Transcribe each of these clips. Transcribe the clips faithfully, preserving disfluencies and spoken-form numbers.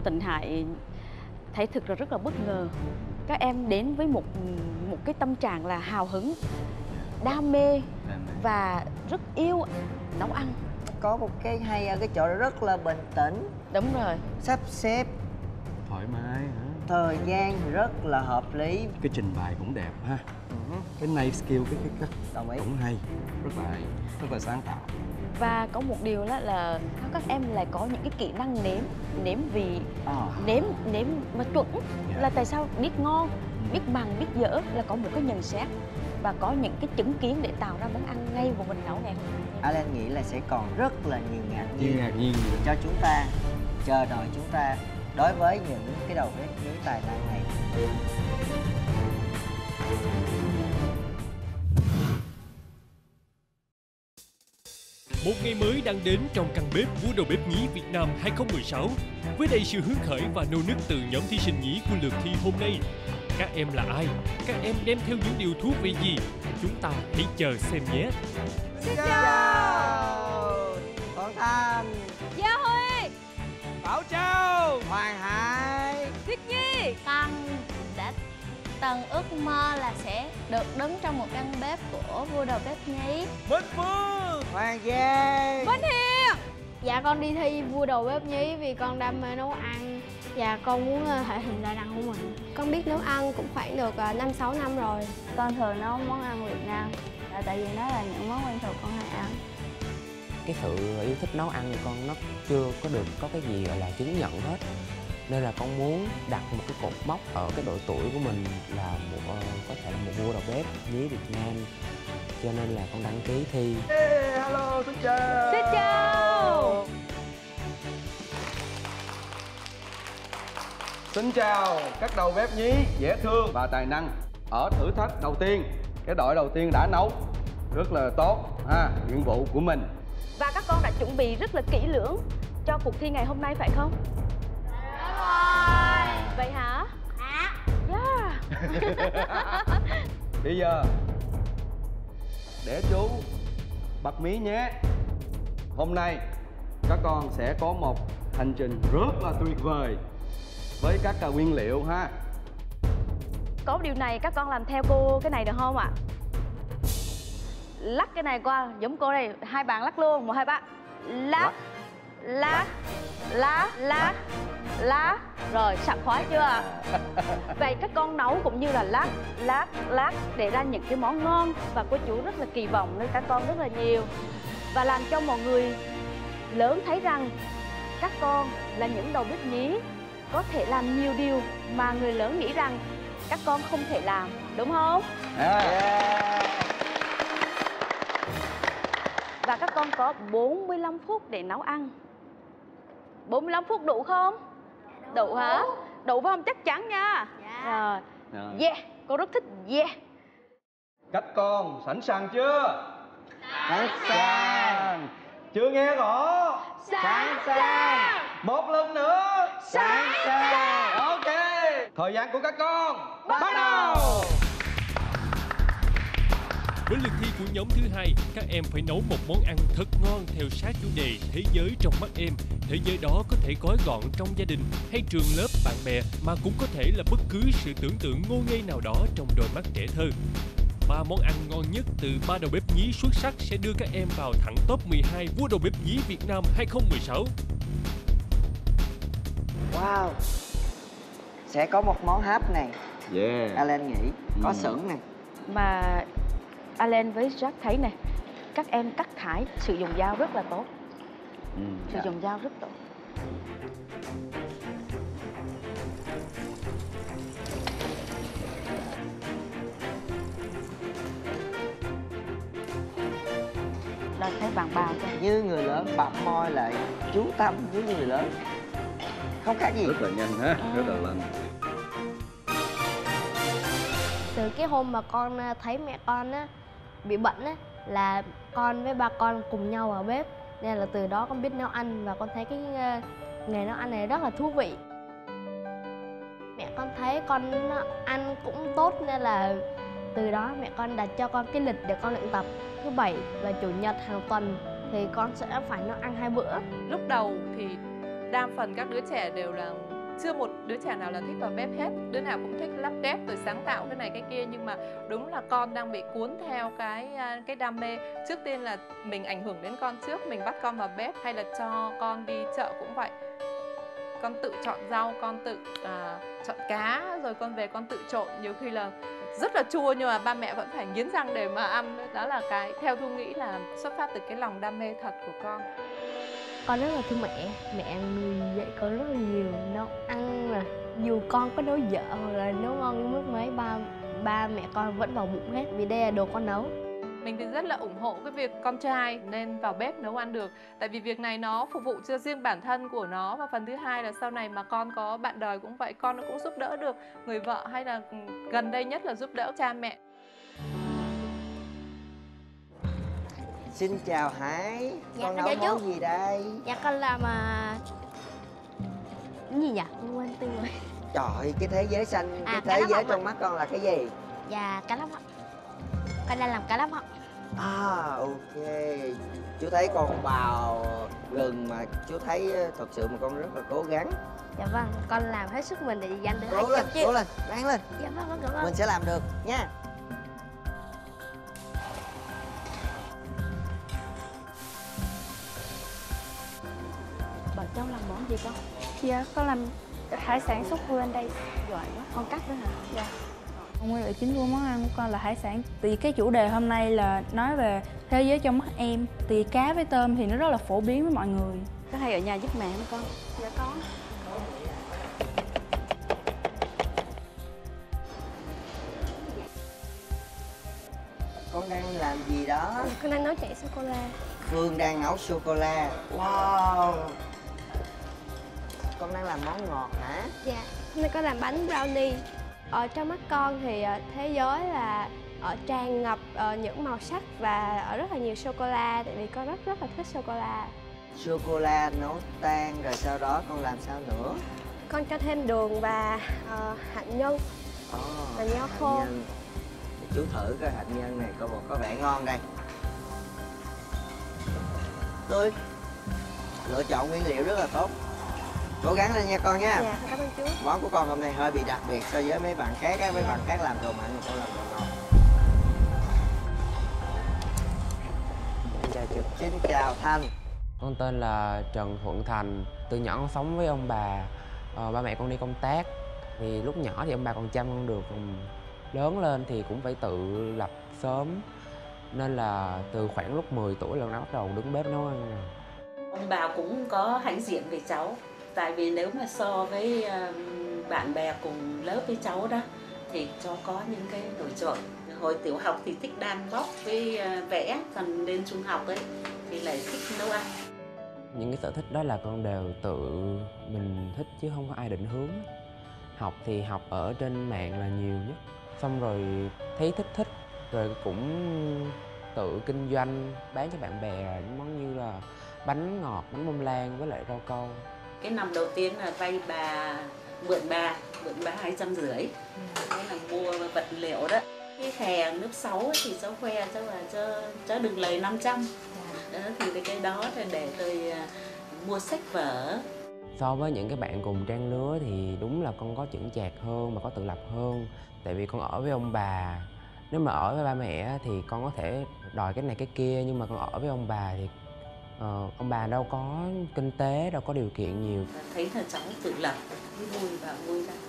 Tịnh Hải thấy thực là rất là bất ngờ. Các em đến với một một cái tâm trạng là hào hứng, đam mê và rất yêu nấu ăn. Có một cái hay ở cái chỗ rất là bình tĩnh. Đúng rồi. Sắp xếp thoải mái hả? Thời gian rất là hợp lý. Cái trình bày cũng đẹp ha. Uh-huh. Cái nail skill, cái cái cách cũng hay, rất là hay, rất là sáng tạo. Và có một điều đó là các em lại có những cái kỹ năng nếm, nếm vị, à. nếm nếm mà chuẩn. Yeah. Là tại sao biết ngon, ừ. biết bằng, biết dở là có một cái nhận xét và có những cái chứng kiến để tạo ra món ăn ngay của mình nấu ngày hôm nay. Alan nghĩ là sẽ còn rất là nhiều ngạc nhiên, ngạc nhiên cho chúng ta chờ đợi chúng ta đối với những cái đầu bếp nhí tài năng này. Một ngày mới đang đến trong căn bếp vua đầu bếp nhí Việt Nam hai không một sáu. Với đầy sự hứng khởi và nô nức từ nhóm thí sinh nhí của lượt thi hôm nay. Các em là ai? Các em đem theo những điều thú vị gì? Chúng ta hãy chờ xem nhé. Xin chào Toàn Thành, Gia Huy, Bảo Châu, Hoàng Hải, Tuyết Nhi. Con đã từng ước mơ là sẽ được đứng trong một căn bếp của vua đầu bếp nhí. Minh Phương, Hoàng Giang, Minh Hiền. Dạ con đi thi vua đầu bếp nhí vì con đam mê nấu ăn. Và con muốn thể hiện tài năng của mình. Con biết nấu ăn cũng khoảng được năm sáu năm rồi. Con thường nấu món ăn Việt Nam là tại vì nó là những món quen thuộc con hay ăn. Cái sự yêu thích nấu ăn của con nó chưa có được có cái gì gọi là chứng nhận hết. Nên là con muốn đặt một cái cột mốc ở cái độ tuổi của mình là một có thể là một vua đầu bếp nhí Việt Nam. Cho nên là con đăng ký thi. Hey, hello, xin chào. Xin chào. Xin chào các đầu bếp nhí dễ thương và tài năng. Ở thử thách đầu tiên, cái đội đầu tiên đã nấu rất là tốt ha, nhiệm vụ của mình. Và các con đã chuẩn bị rất là kỹ lưỡng cho cuộc thi ngày hôm nay phải không? Đúng rồi. Vậy hả? Hả? Yeah. Bây giờ để chú bật mí nhé. Hôm nay các con sẽ có một hành trình rất là tuyệt vời với các nguyên liệu ha. Có điều này các con làm theo cô cái này được không ạ? À? Lắc cái này qua giống cô đây, hai bạn lắc luôn, một hai ba. Lắc, lắc, lắc, lắc, lắc. Rồi sảng khoái chưa? Vậy các con nấu cũng như là lắc, lắc, lắc để ra những cái món ngon và cô chú rất là kỳ vọng nơi các con rất là nhiều và làm cho mọi người lớn thấy rằng các con là những đầu bếp nhí có thể làm nhiều điều mà người lớn nghĩ rằng các con không thể làm, đúng không? Yeah. Và các con có bốn mươi lăm phút để nấu ăn. bốn mươi lăm phút đủ không? Đủ, đủ hả? Đủ phải không? Chắc chắn nha. Dạ. Rồi. Rồi. Yeah, cô rất thích yeah. Các con sẵn sàng chưa? Sẵn sàng. Chưa nghe rõ? Sẵn sàng. Một lần nữa. Sẵn sàng. Ok. Thời gian của các con bắt, bắt đầu. Với lượt thi của nhóm thứ hai, các em phải nấu một món ăn thật ngon theo sát chủ đề thế giới trong mắt em. Thế giới đó có thể gói gọn trong gia đình hay trường lớp bạn bè, mà cũng có thể là bất cứ sự tưởng tượng ngô nghê nào đó trong đôi mắt trẻ thơ. Ba món ăn ngon nhất từ ba đầu bếp nhí xuất sắc sẽ đưa các em vào thẳng top mười hai vua đầu bếp nhí Việt Nam hai không một sáu. Wow. Sẽ có một món hấp này. Yeah. Alan nghĩ có ừ. sửng này. Mà Alan với Jack thấy này, các em cắt thải sử dụng dao rất là tốt. Ừ. Sử dạ. dụng dao rất tốt. Đây thấy bạn bào cho. Như người lớn bặm môi lại chú tâm với người lớn. Không khác gì. Rất là nhanh ha, à. rất là nhanh. Từ cái hôm mà con thấy mẹ con á bị bệnh á là con với ba con cùng nhau vào bếp, nên là từ đó con biết nấu ăn và con thấy cái nghề nấu ăn này rất là thú vị. Mẹ con thấy con ăn cũng tốt nên là từ đó mẹ con đặt cho con cái lịch để con luyện tập. Thứ bảy và chủ nhật hàng tuần thì con sẽ phải nấu ăn hai bữa. Lúc đầu thì đa phần các đứa trẻ đều là chưa một đứa trẻ nào là thích vào bếp hết, đứa nào cũng thích lắp ghép rồi sáng tạo cái này cái kia, nhưng mà đúng là con đang bị cuốn theo cái cái đam mê. Trước tiên là mình ảnh hưởng đến con trước, mình bắt con vào bếp, hay là cho con đi chợ cũng vậy, con tự chọn rau, con tự à, chọn cá, rồi con về con tự trộn, nhiều khi là rất là chua nhưng mà ba mẹ vẫn phải nghiến răng để mà ăn. Đó là cái theo Thu nghĩ là xuất phát từ cái lòng đam mê thật của con. Con rất là thương mẹ, mẹ nuôi dạy con rất là nhiều, nấu ăn là dù con có nấu dở hoặc là nấu ngon đến mức mấy, ba ba mẹ con vẫn vào bụng hết vì đây là đồ con nấu. Mình thì rất là ủng hộ cái việc con trai nên vào bếp nấu ăn được. Tại vì việc này nó phục vụ cho riêng bản thân của nó. Và phần thứ hai là sau này mà con có bạn đời cũng vậy, con nó cũng giúp đỡ được người vợ, hay là gần đây nhất là giúp đỡ cha mẹ. Xin chào Hải. Dạ, Con con nấu chào món chú. gì đây? Dạ con làm à... cái gì nhỉ? Con quên tên rồi. Trời ơi, cái thế giới xanh, À, cái cá thế lóc giới hồng trong ạ. mắt con là cái gì? Dạ cá lóc ạ. Con đang làm cá lóc ạ. À, ok. Chú thấy con bào gừng mà chú thấy thật sự mà con rất là cố gắng. Dạ vâng, con làm hết sức mình để giành được Cố hai lên, chục triệu. cố lên, ráng lên. Dạ vâng, vâng, cảm ơn. Mình sẽ làm được nha. Bà cháu làm món gì con? Dạ, con làm hải sản sốt vươn đây. Giỏi quá, con cắt nữa hả? Dạ. Nguyên liệu chính của món ăn của con là hải sản. Thì cái chủ đề hôm nay là nói về thế giới trong mắt em. Thì cá với tôm thì nó rất là phổ biến với mọi người. Có hay ở nhà giúp mẹ không con? Dạ có. Con đang làm gì đó? Con đang nấu chảy sô cô la. Phương đang nấu sô-cô-la. Wow. Con đang làm món ngọt hả? Dạ, hôm nay con làm bánh brownie. Ở trong mắt con thì ờ, thế giới là ở tràn ngập ờ, những màu sắc và ở rất là nhiều sô cô la, tại vì con rất rất là thích sô cô la. Sô-cô-la nấu tan rồi sau đó con làm sao nữa? Con cho thêm đường và ờ, hạt nhân. Oh, Và nho khô. nhân. Chú thử cái hạt nhân này coi có vẻ ngon đây. Tôi lựa chọn nguyên liệu rất là tốt. Cố gắng lên nha con nha. Dạ, cảm ơn chú. Món của con hôm nay hơi bị đặc biệt so với mấy bạn khác á. Mấy bạn khác làm đồ mặn, con làm đồ ngọt. Em chào chú. Xin chào Thanh. Con tên là Trần Thuận Thành. Từ nhỏ con sống với ông bà. Ờ, ba mẹ con đi công tác. Thì lúc nhỏ thì ông bà còn chăm con được. Còn lớn lên thì cũng phải tự lập sớm. Nên là từ khoảng lúc mười tuổi là nó bắt đầu đứng bếp nấu ăn rồi. Ông bà cũng có hãnh diện về cháu. Tại vì nếu mà so với uh, bạn bè cùng lớp với cháu đó thì cháu có những cái nổi trội. Hồi tiểu học thì thích đan bóc với uh, vẽ, còn lên trung học ấy thì lại thích nấu ăn. Những cái sở thích đó là con đều tự mình thích chứ không có ai định hướng. Học thì học ở trên mạng là nhiều nhất. Xong rồi thấy thích thích rồi cũng tự kinh doanh bán cho bạn bè những món như là bánh ngọt, bánh bông lan với lại rau câu. Cái năm đầu tiên là vay bà, mượn bà, mượn bà hai trăm rưỡi. Thế là mua vật liệu đó. Cái thẻ lớp sáu thì cháu khoe cháu là cho cháu đừng lời năm trăm. Đó thì cái đó là để tôi mua sách vở. So với những cái bạn cùng trang lứa thì đúng là con có chững chạc hơn và có tự lập hơn. Tại vì con ở với ông bà. Nếu mà ở với ba mẹ thì con có thể đòi cái này cái kia. Nhưng mà con ở với ông bà thì uh, ông bà đâu có kinh tế, đâu có điều kiện nhiều. Thấy là cháu tự lập, vui và vui ra.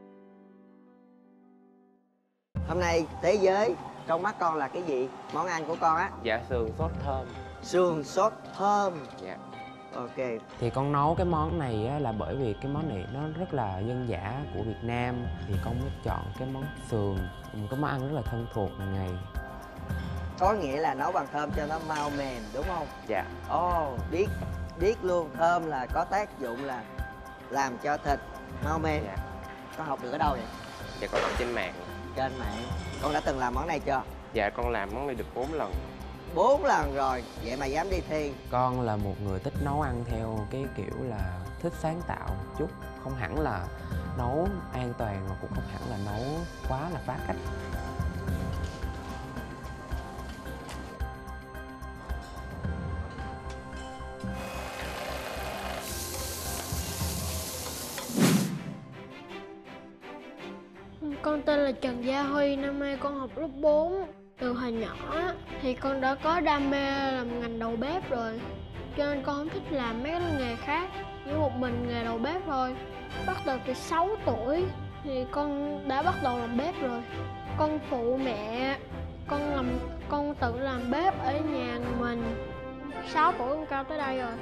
Hôm nay thế giới trong mắt con là cái gì? Món ăn của con á? Dạ sườn sốt thơm. Sườn sốt thơm. Dạ. Ok. Thì con nấu cái món này á, là bởi vì cái món này nó rất là dân dã của Việt Nam. Thì con mới chọn cái món sườn, một cái món ăn rất là thân thuộc hàng ngày. Có nghĩa là nấu bằng thơm cho nó mau mềm đúng không? Dạ. Ồ, oh, biết biết luôn. Thơm là có tác dụng là làm cho thịt mau mềm. Dạ. Con học được ở đâu vậy? Dạ con làm trên mạng. Trên mạng. Con đã từng làm món này chưa? Dạ con làm món này được bốn lần. Bốn lần rồi, vậy mà dám đi thi. Con là một người thích nấu ăn theo cái kiểu là thích sáng tạo một chút. Không hẳn là nấu an toàn mà cũng không hẳn là nấu quá là phá cách. Con tên là Trần Gia Huy, năm nay con học lớp bốn. Từ hồi nhỏ thì con đã có đam mê làm ngành đầu bếp rồi, cho nên con không thích làm mấy cái nghề khác, chỉ một mình nghề đầu bếp thôi. Bắt đầu từ sáu tuổi thì con đã bắt đầu làm bếp rồi. Con phụ mẹ, con làm con tự làm bếp ở nhà mình. sáu tuổi con cao tới đây rồi.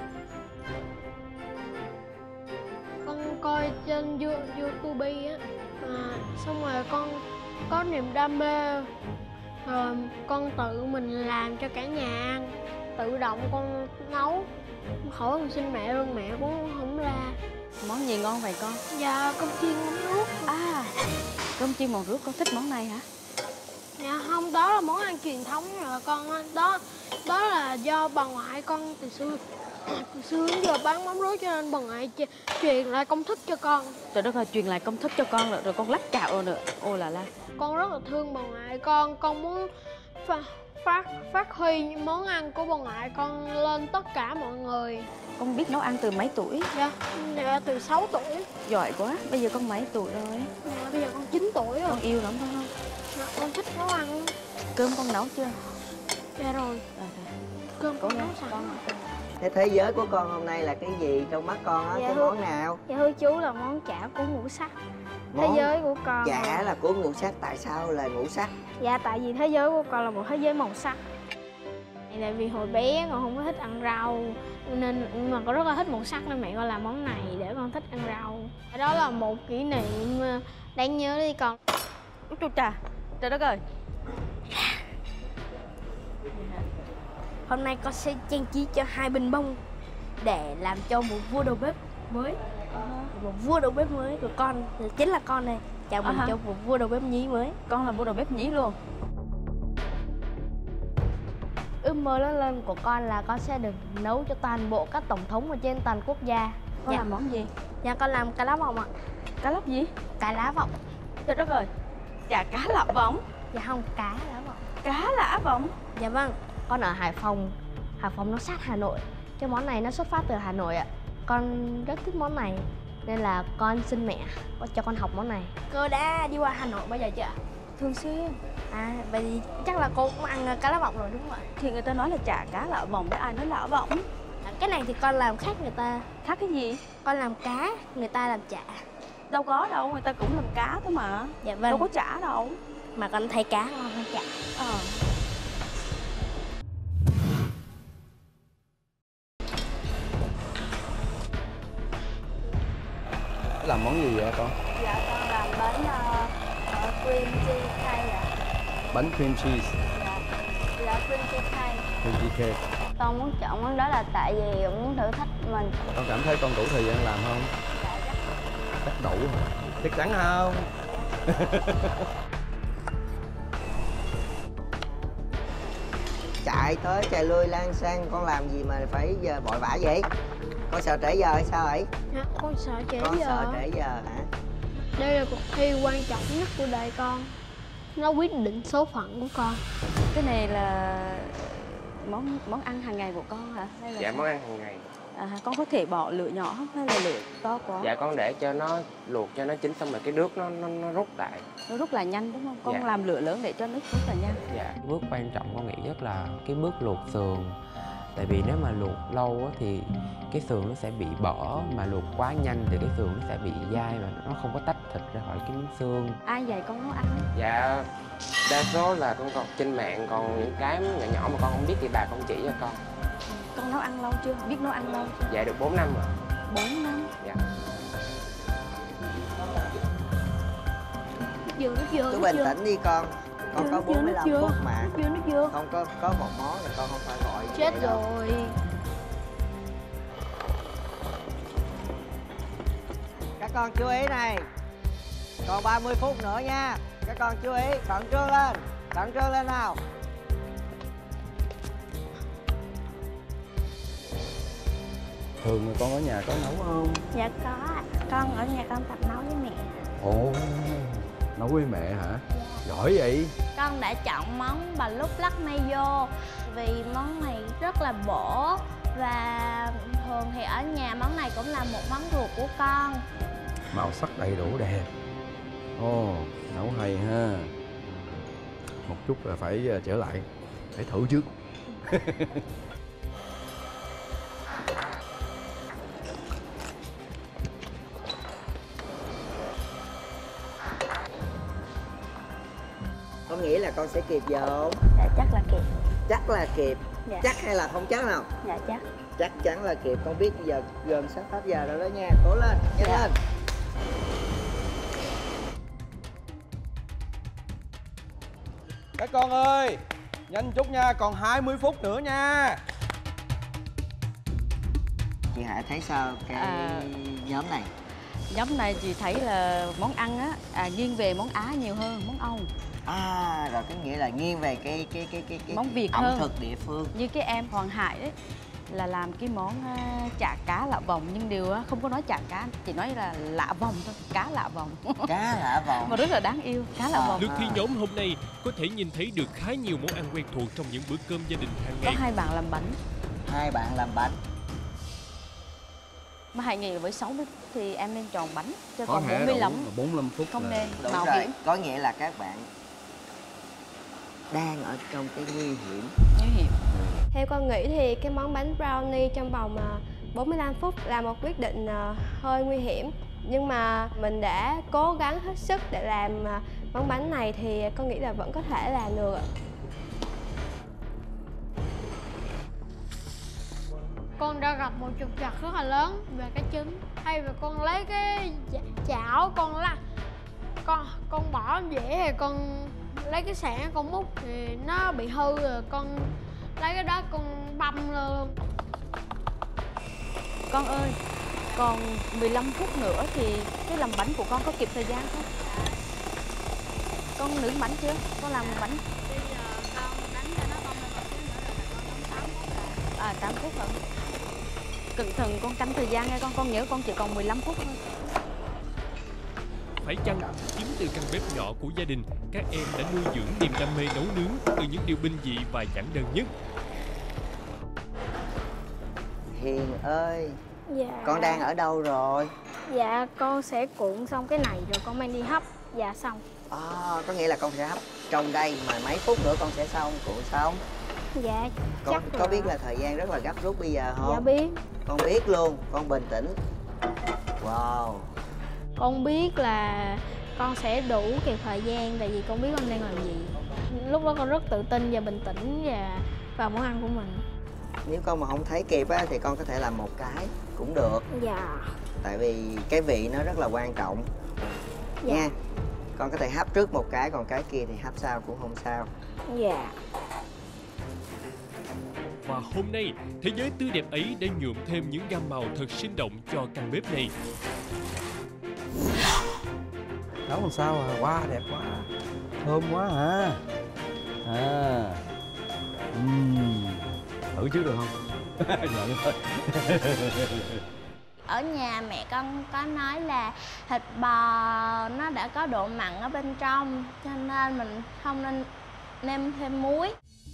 Con coi trên YouTube á, à, xong rồi con có niềm đam mê, rồi con tự mình làm cho cả nhà ăn, tự động con nấu, khỏi con xin mẹ luôn, mẹ cũng không la. Món gì ngon vậy con? Dạ cơm chiên mắm ruốc. À, cơm chiên mắm ruốc, con thích món này hả? Dạ không, đó là món ăn truyền thống rồi con. Đó đó là do bà ngoại con từ xưa từ xưa đến giờ bán mắm ruốc, cho nên bà ngoại truyền lại công thức cho con. Trời đất ơi, truyền lại công thức cho con rồi, rồi con lách cạo rồi nữa. Ôi là la. Con rất là thương bà ngoại con, con muốn phát phát phát huy món ăn của bà ngoại con lên tất cả mọi người. Con biết nấu ăn từ mấy tuổi? Dạ, dạ từ sáu tuổi. Giỏi quá, bây giờ con mấy tuổi rồi? Dạ, bây giờ con chín tuổi rồi. Con yêu lắm phải không? Dạ, con thích nấu ăn. Cơm con nấu chưa? Dạ rồi. À, cơm con nấu sẵn. Con... Thế thế giới của con hôm nay là cái gì trong mắt con á? Dạ, cái thưa, món nào? Dạ thưa chú là món chả của ngũ sắc. Món Thế giới của con chả là của ngũ sắc, tại sao là ngũ sắc? Dạ tại vì thế giới của con là một thế giới màu sắc. Tại vì hồi bé con không có thích ăn rau, nên mà con rất là thích màu sắc, nên mẹ con làm món này để con thích ăn rau. Đó là một kỷ niệm đáng nhớ đi con. Út chú trà, trời đất ơi. Hôm nay con sẽ trang trí cho hai bình bông để làm cho một vua đầu bếp mới. Uh-huh. Một vua đầu bếp mới của con, chính là con này. Chào mừng uh-huh. cho một vua đầu bếp nhí mới. Con là vua đầu bếp nhí luôn. Ước mơ lớn lên của con là con sẽ được nấu cho toàn bộ các tổng thống ở trên toàn quốc gia. Con dạ. làm món gì? Dạ con làm cá lá vọng ạ. Cá lóc gì? Cá lá vọng. Trời đất ơi, chả cá lạ vọng. Dạ không, cá lá vọng. Cá lã vọng? Dạ vâng. Con ở Hải Phòng. Hải Phòng nó sát Hà Nội. Cái món này nó xuất phát từ Hà Nội ạ. Con rất thích món này, nên là con xin mẹ cho con học món này. Cô đã đi qua Hà Nội bao giờ chưa ạ? Thường xuyên. À, vậy thì chắc là cô cũng ăn cá lá vọng rồi đúng không ạ? Thì người ta nói là chả cá lạ vọng, với ai nói lạ vọng. À, cái này thì con làm khác người ta. Khác cái gì? Con làm cá, người ta làm chả. Đâu có đâu, người ta cũng làm cá thôi mà. Dạ vâng. Đâu có chả đâu. Mà con thấy cá ngon hơn chả. Ờ. Làm món gì vậy con? Dạ con làm bánh uh, cream cheese cake ạ. Bánh cream cheese. Dạ, dạ cream cheese cake. Cream cheese cake. Con muốn chọn món đó là tại vì muốn thử thách mình. Con cảm thấy con đủ thời gian làm không? Dạ chắc. Chắc đủ hả? Chắc chắn không? Chạy tới chạy lui lan sang, con làm gì mà phải giờ vội vã vậy? Con sợ trễ giờ hay sao vậy? Dạ, con sợ trễ con giờ. Con sợ trễ giờ hả? Đây là cuộc thi quan trọng nhất của đời con. Nó quyết định số phận của con. Cái này là món món ăn hàng ngày của con hả? Hay là Dạ sao? món ăn hàng ngày. À, con có thể bỏ lửa nhỏ không hay là lửa to quá? Dạ con để cho nó luộc cho nó chín, xong rồi cái nước nó nó, nó rút lại. Nó rất là nhanh đúng không? Con Dạ. làm lửa lớn để cho nước rất là nhanh. Dạ. Bước quan trọng con nghĩ nhất là cái bước luộc sườn. Tại vì nếu mà luộc lâu á, thì cái sườn nó sẽ bị bở, mà luộc quá nhanh thì cái sườn nó sẽ bị dai và nó không có tách thịt ra khỏi cái miếng xương. Ai dạy con nấu ăn? Dạ đa số là con học trên mạng, còn những cái nhỏ nhỏ mà con không biết thì bà con chỉ cho con. Con nấu ăn lâu chưa? Biết nấu ăn lâu chưa? Dạ được bốn năm rồi. bốn năm? Dạ. Nước dừa, nước dừa, Cứ nước bình dừa. tĩnh đi con. Con Nước có dừa, bốn mươi nước lăm dừa. phút mà. Nước dừa, nước dừa. Không có có một món thì con không phải gọi Chết vậy đâu. rồi. Các con chú ý này. Còn ba mươi phút nữa nha. Các con chú ý, khẩn trương lên. Khẩn trương lên nào. Thường mà con ở nhà có nấu không? Dạ có ạ. Con ở nhà con tập nấu với mẹ. Ồ, nấu với mẹ hả? Giỏi vậy. Con đã chọn món bà lúc lắc mayo vì món này rất là bổ. Và thường thì ở nhà món này cũng là một món ruột của con. Màu sắc đầy đủ đẹp. Ồ, nấu hay ha. Một chút là phải trở lại, phải thử trước. Con nghĩ là con sẽ kịp giờ không? Dạ chắc là kịp. Chắc là kịp. Dạ. Chắc hay là không chắc nào? Dạ chắc. Chắc chắn là kịp. Con biết giờ gần sắp hết giờ rồi đó nha. Cố lên, nhanh Dạ. lên. Các con ơi, nhanh chút nha, còn hai mươi phút nữa nha. Chị Hải thấy sao cái À. nhóm này? Nhóm này chị thấy là món ăn á à, nghiêng về món Á nhiều hơn món Âu. À, rồi có nghĩa là nghiêng về cái cái cái cái, cái Món Việt ẩm hơn. thực địa phương. Như cái em Hoàng Hải đấy là làm cái món à, chả cá lạ vòng, nhưng điều á, không có nói chả cá, chỉ nói là lạ vòng thôi, cá lạ vòng. Cá lạ vòng. Mà rất là đáng yêu, cá lạ vòng. Lượt thi nhóm hôm nay có thể nhìn thấy được khá nhiều món ăn quen thuộc trong những bữa cơm gia đình hàng Có ngày. hai bạn làm bánh. Hai bạn làm bánh. Mà Hải nghĩ là với sáu mươi phút thì em nên chọn bánh, chứ Có còn thể bốn mươi đủ lăm mà bốn mươi lăm phút không là- nên Đúng mạo rồi, hiểm. có nghĩa là các bạn đang ở trong cái nguy hiểm. Nguy hiểm. Theo con nghĩ thì cái món bánh brownie trong vòng à, bốn mươi lăm phút là một quyết định à, hơi nguy hiểm. Nhưng mà mình đã cố gắng hết sức để làm à, món bánh này thì con nghĩ là vẫn có thể làm được ạ. Con đã gặp một trục trặc rất là lớn về cái trứng. Hay là con lấy cái chảo con là con con bỏ dễ thì con lấy cái sạn con múc thì nó bị hư rồi con lấy cái đó con băm luôn. Con ơi, còn mười lăm phút nữa thì cái làm bánh của con có kịp thời gian không? Con nướng bánh chưa? Con làm bánh. Bây giờ con đánh cho nó bông lên một xíu nữa rồi con nấu tám phút là. À, tám phút hả? Cẩn thận con canh thời gian nha con, con nhớ con chỉ còn mười lăm phút thôi. Phải chăng chính từ căn bếp nhỏ của gia đình, các em đã nuôi dưỡng niềm đam mê nấu nướng từ những điều bình dị và giản đơn nhất? Hiền ơi, Dạ. con đang ở đâu rồi? Dạ con sẽ cuộn xong cái này rồi con mang đi hấp. Dạ xong. À, có nghĩa là con sẽ hấp trong đây mà mấy phút nữa con sẽ xong, cuộn xong. Dạ Con chắc có biết là thời gian rất là gấp rút bây giờ không? Dạ biết. Con biết luôn, con bình tĩnh. Wow. Con biết là con sẽ đủ kịp thời gian tại vì con biết con đang làm gì. Lúc đó con rất tự tin và bình tĩnh và vào món ăn của mình. Nếu con mà không thấy kịp á thì con có thể làm một cái cũng được. Dạ. Tại vì cái vị nó rất là quan trọng. Dạ. Nha. Con có thể hấp trước một cái, còn cái kia thì hấp sau cũng không sao. Dạ. Và hôm nay, thế giới tươi đẹp ấy đã nhuộm thêm những gam màu thật sinh động cho căn bếp này. Nấu làm sao à? Quá đẹp quá, thơm quá hả? À, uhm. Thử trước được không? Nhận thôi. Ở nhà mẹ con có nói là thịt bò nó đã có độ mặn ở bên trong, cho nên mình không nên nêm thêm muối.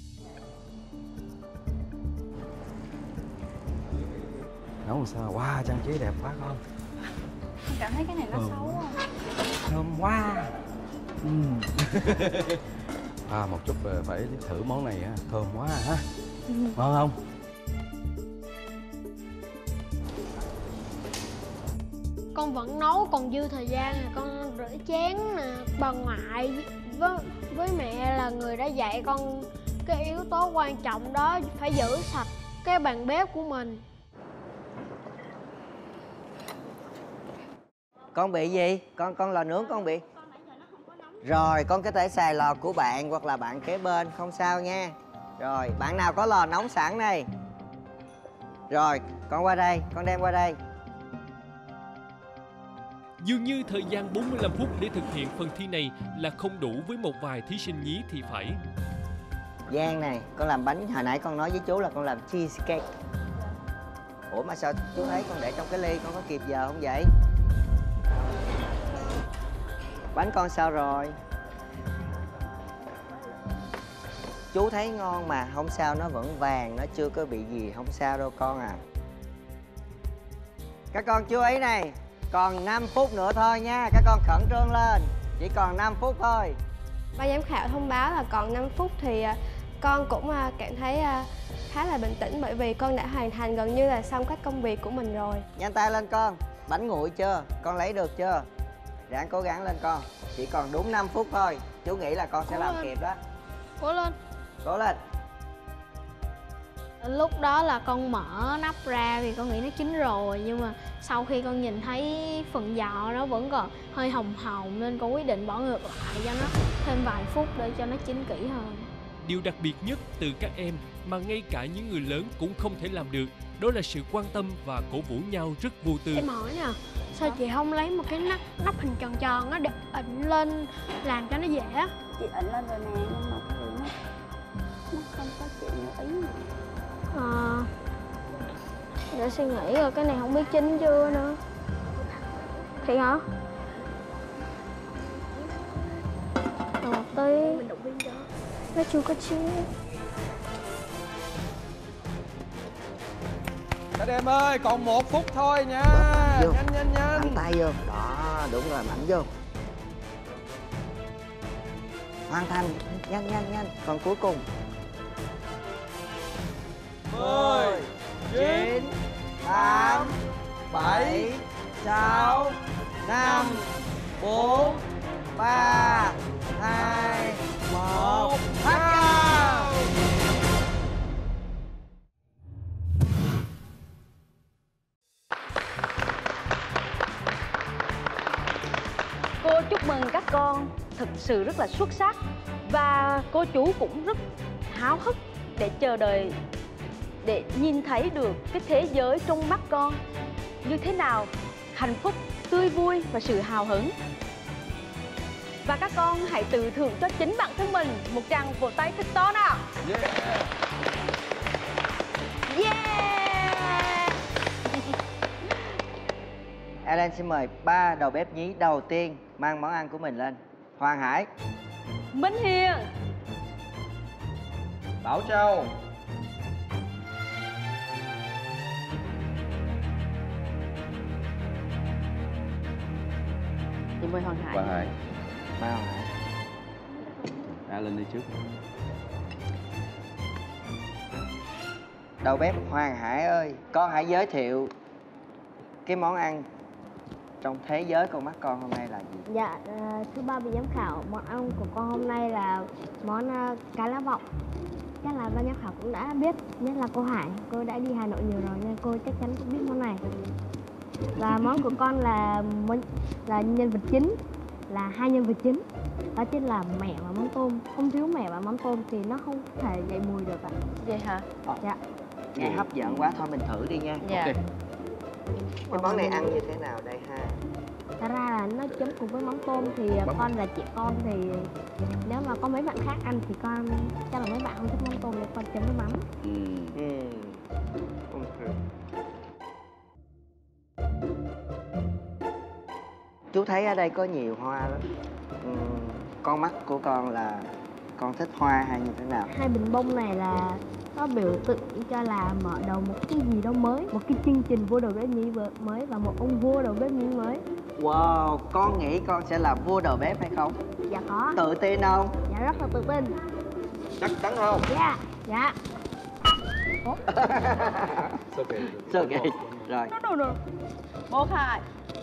Nấu làm sao? Wow, trang trí đẹp quá con. Cảm thấy cái này nó Thơm xấu quá. quá. Thơm quá. Uhm. À, một chút rồi phải thử món này á, thơm quá ha. Ngon không? Con vẫn nấu còn dư thời gian nè, con rửa chén nè. Bà ngoại với, với mẹ là người đã dạy con cái yếu tố quan trọng đó, phải giữ sạch cái bàn bếp của mình. Con bị gì? Con con lò nướng con bị. Rồi, con có thể xài lò của bạn hoặc là bạn kế bên, không sao nha. Rồi, bạn nào có lò nóng sẵn đây? Rồi, con qua đây, con đem qua đây. Dường như thời gian bốn mươi lăm phút để thực hiện phần thi này là không đủ với một vài thí sinh nhí thì phải. Giang này, con làm bánh, hồi nãy con nói với chú là con làm cheesecake. Ủa mà sao chú thấy con để trong cái ly, con có kịp giờ không vậy? Bánh con sao rồi? Chú thấy ngon mà, không sao, nó vẫn vàng, nó chưa có bị gì, không sao đâu con à. Các con chú ý này, còn năm phút nữa thôi nha, các con khẩn trương lên. Chỉ còn năm phút thôi. Ban giám khảo thông báo là còn năm phút thì à, con cũng à, cảm thấy à, khá là bình tĩnh bởi vì con đã hoàn thành gần như là xong các công việc của mình rồi. Nhanh tay lên con. Bánh nguội chưa? Con lấy được chưa? Ráng cố gắng lên con. Chỉ còn đúng năm phút thôi. Chú nghĩ là con sẽ Cố làm lên. kịp đó. Cố lên. Cố lên. Lúc đó là con mở nắp ra thì con nghĩ nó chín rồi, nhưng mà sau khi con nhìn thấy phần giò nó vẫn còn hơi hồng hồng nên con quyết định bỏ ngược lại cho nó thêm vài phút để cho nó chín kỹ hơn. Điều đặc biệt nhất từ các em mà ngay cả những người lớn cũng không thể làm được, đó là sự quan tâm và cổ vũ nhau rất vô tư. Em hỏi nè, sao chị không lấy một cái nắp nắp hình tròn tròn á để ịnh lên làm cho nó dễ? Chị ịnh lên rồi nè, nhưng mà cái nó nó không có chịu ý nữa. À, để suy nghĩ rồi, cái này không biết chín chưa nữa. Thiệt hả? Còn một tí. Nó chưa có chín. Các em ơi, còn một phút thôi nha. Vô. Nhanh nhanh nhanh. Mạnh tay vô. Đó, đúng rồi, mạnh vô. Hoàn thành. Nhanh nhanh nhanh. Còn cuối cùng. mười, chín, tám, bảy, sáu, năm, bốn, ba, hai, một. Bắt nhau. Cô chúc mừng các con thực sự rất là xuất sắc. Và cô chú cũng rất háo hức để chờ đợi, để nhìn thấy được cái thế giới trong mắt con như thế nào, hạnh phúc, tươi vui và sự hào hứng. Và các con hãy tự thưởng cho chính bản thân mình một tràng vỗ tay thật to nào. Yeah. Yeah. Ellen xin mời ba đầu bếp nhí đầu tiên mang món ăn của mình lên. Hoàng Hải, Minh Hiền, Bảo Châu, chị mời Hoàng Hải. Hoàng Hải. ba Hoàng Hải. Đã lên đi trước. Đầu bếp Hoàng Hải ơi, con hãy giới thiệu cái món ăn trong thế giới con mắt con hôm nay là gì? Dạ, à, thưa ba vị giám khảo, món ăn của con hôm nay là món à, cá lá vọng. Chắc là ban giám khảo cũng đã biết, nhất là cô Hải, cô đã đi Hà Nội nhiều rồi nên cô chắc chắn cũng biết món này. Và món của con là món, là nhân vật chính, là hai nhân vật chính, đó chính là mẹ và mắm tôm. Không thiếu mẹ và mắm tôm thì nó không thể dậy mùi được ạ. Vậy hả? Dạ. Nghe hấp dẫn quá, thôi mình thử đi nha. Dạ. Ok. Cái món này ăn như thế nào đây ha? Thật ra là nó chấm cùng với mắm tôm thì Mắm. con là chị con thì nếu mà có mấy bạn khác ăn thì con chắc là mấy bạn không thích mắm tôm nên con chấm với mắm. Ừ. Ừ. Ok. Chú thấy ở đây có nhiều hoa lắm. Ừ. Con mắt của con là con thích hoa hay như thế nào? Hai bình bông này là nó biểu tượng cho là mở đầu một cái gì đó mới, một cái chương trình vua đầu bếp nhí mới và một ông vua đầu bếp nhí mới. Wow, con nghĩ con sẽ là vua đầu bếp hay không? Dạ có. Tự tin không? Dạ rất là tự tin. Chắc chắn không? Dạ. Dạ. It's okay. It's okay. Rồi. Được được. Một hai.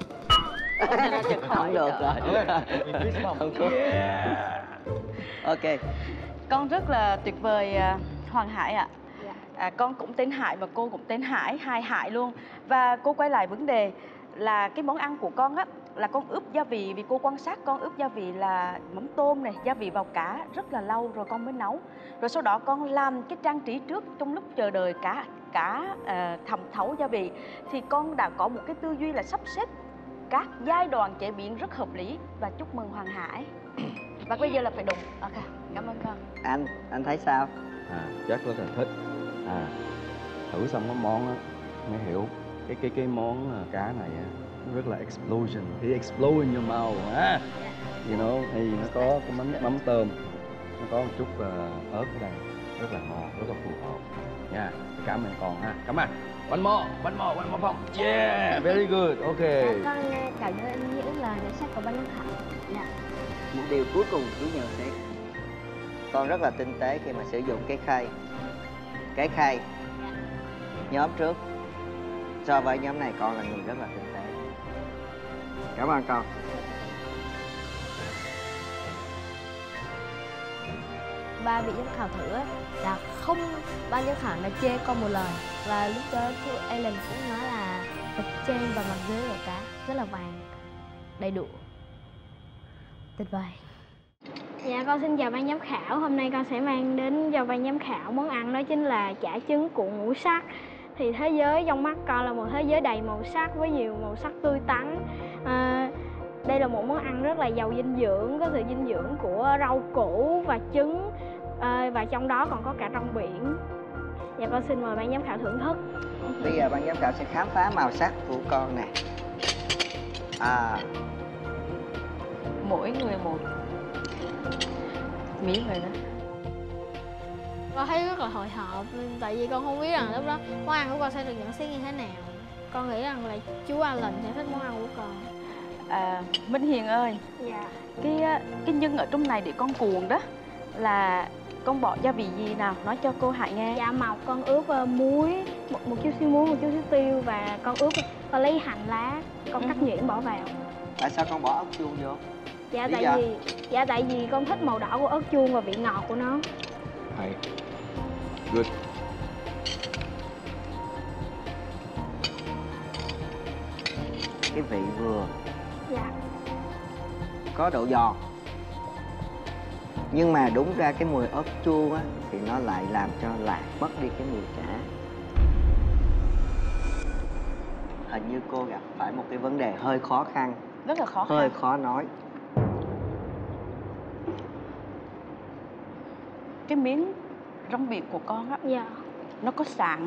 Không được rồi. Không được. Ok. Con rất là tuyệt vời à, Hoàng Hải ạ. À, con cũng tên Hải và cô cũng tên Hải, hai Hải luôn. Và cô quay lại vấn đề là cái món ăn của con á là con ướp gia vị, vì cô quan sát con ướp gia vị là mắm tôm này, gia vị vào cá rất là lâu rồi con mới nấu. Rồi sau đó con làm cái trang trí trước trong lúc chờ đợi cá cá à, thẩm thấu gia vị thì con đã có một cái tư duy là sắp xếp các giai đoạn chế biến rất hợp lý. Và chúc mừng Hoàng Hải. Và bây giờ là phải đụng. Ok, cảm ơn con. Anh, anh thấy sao? À, chắc rất là thích. À, thử xong cái món á mới hiểu cái cái cái món à, cá này á nó rất là explosion, it explode in your mouth á. You know, thì nó có cái mắm mắm tôm, nó có một chút uh, ớt ở đây, rất là ngon, rất là phù hợp. Nha, cảm ơn con ha. Cảm ơn. One more, one more, one more phong. Yeah, very good. Ok. Dạ, con cảm ơn những lời nhận xét của ban giám khảo. Dạ. một điều cuối cùng chú nhận xét, con rất là tinh tế khi mà sử dụng cái khay. Cái khay nhóm trước so với nhóm này con là người rất là tinh tế. Cảm ơn con. Ba vị giám khảo thử á, là không ban giám khảo là chê con một lời, và lúc đó chú Ellen cũng nói là mặt trên và mặt dưới của cá rất là vàng, đầy đủ, tuyệt vời. Dạ con xin chào ban giám khảo. Hôm nay con sẽ mang đến cho ban giám khảo món ăn đó chính là chả trứng cuộn ngũ sắc. Thì thế giới trong mắt con là một thế giới đầy màu sắc với nhiều màu sắc tươi tắn. à, Đây là một món ăn rất là giàu dinh dưỡng, có sự dinh dưỡng của rau củ và trứng, à, và trong đó còn có cả rong biển. Dạ con xin mời ban giám khảo thưởng thức. Bây giờ ban giám khảo sẽ khám phá màu sắc của con nè. À, Mỗi người một miếng rồi đó. Con thấy rất là hồi hộp, tại vì con không biết rằng lúc đó món ăn của con sẽ được nhận xét như thế nào. Con nghĩ rằng là chú Alan sẽ thích món ăn của con. À, Minh Hiền ơi, Dạ. cái cái nhân ở trong này để con cuồng đó là con bỏ gia vị gì nào, nói cho cô Hải nghe. Dạ mọc con ướp uh, muối, một, một chút xíu muối, một chút xíu tiêu, và con ướp, con lấy hành lá, con cắt nhuyễn bỏ vào. tại sao con bỏ ốc chuông vô? Dạ Lý tại do? vì dạ tại vì con thích màu đỏ của ớt chuông và vị ngọt của nó. Hay. Good. Cái vị vừa, Dạ. có độ giòn, nhưng mà đúng ra cái mùi ớt chuông á thì nó lại làm cho lạc mất đi cái mùi chả. Hình như cô gặp phải một cái vấn đề hơi khó khăn, Rất là khó khăn. hơi khó nói. Cái miếng rong biển của con á, Dạ. nó có sạn.